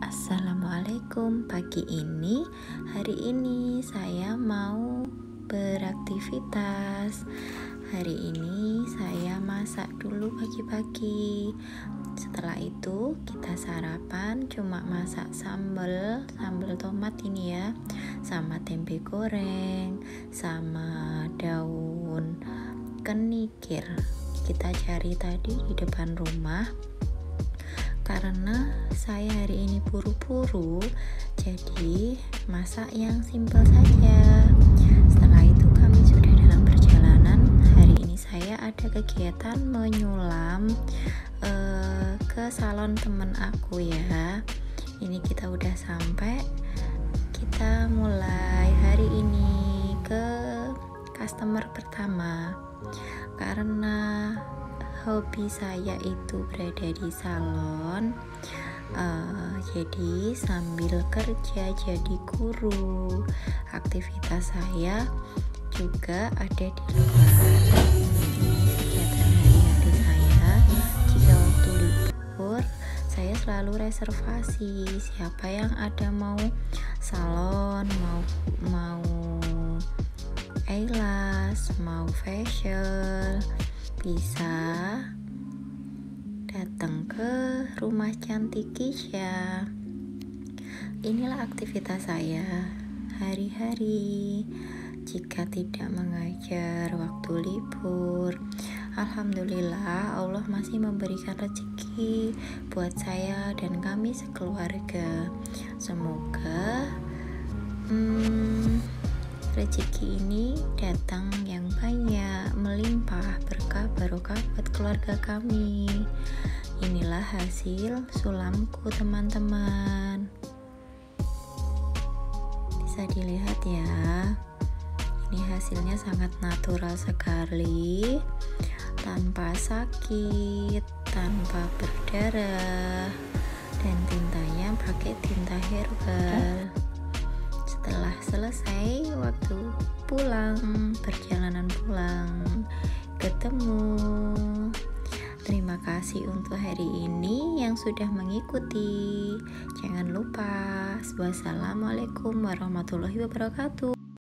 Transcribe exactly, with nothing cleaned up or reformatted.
Assalamualaikum. Pagi ini, hari ini saya mau beraktivitas. Hari ini saya masak dulu pagi-pagi. Setelah itu kita sarapan, cuma masak sambal, sambal tomat ini ya, sama tempe goreng, sama daun kenikir. Kita cari tadi di depan rumah. Karena saya hari ini buru-buru, jadi masak yang simpel saja. Setelah itu kami sudah dalam perjalanan. Hari ini saya ada kegiatan menyulam uh, ke salon temen aku ya. Ini kita udah sampai. Kita mulai hari ini ke customer pertama. Karena hobi saya itu berada di salon, uh, jadi sambil kerja jadi guru, aktivitas saya juga ada di luar. Ini kegiatan hari-hari saya. Jika waktu libur, saya selalu reservasi. Siapa yang ada mau salon, mau mau eyelash, mau facial, bisa datang ke rumah cantik Kisha. Inilah aktivitas saya hari-hari jika tidak mengajar waktu libur. Alhamdulillah, Allah masih memberikan rezeki buat saya dan kami sekeluarga. Semoga hmm, rezeki ini datang yang banyak, melimpah, berkah barokah buat keluarga kami. Inilah hasil sulamku teman-teman. Bisa dilihat ya, ini hasilnya sangat natural sekali, tanpa sakit, tanpa berdarah, dan tintanya pakai tinta herbal. Setelah selesai waktu pulang, perjalanan pulang, ketemu. Terima kasih untuk hari ini yang sudah mengikuti. Jangan lupa. Wassalamualaikum warahmatullahi wabarakatuh.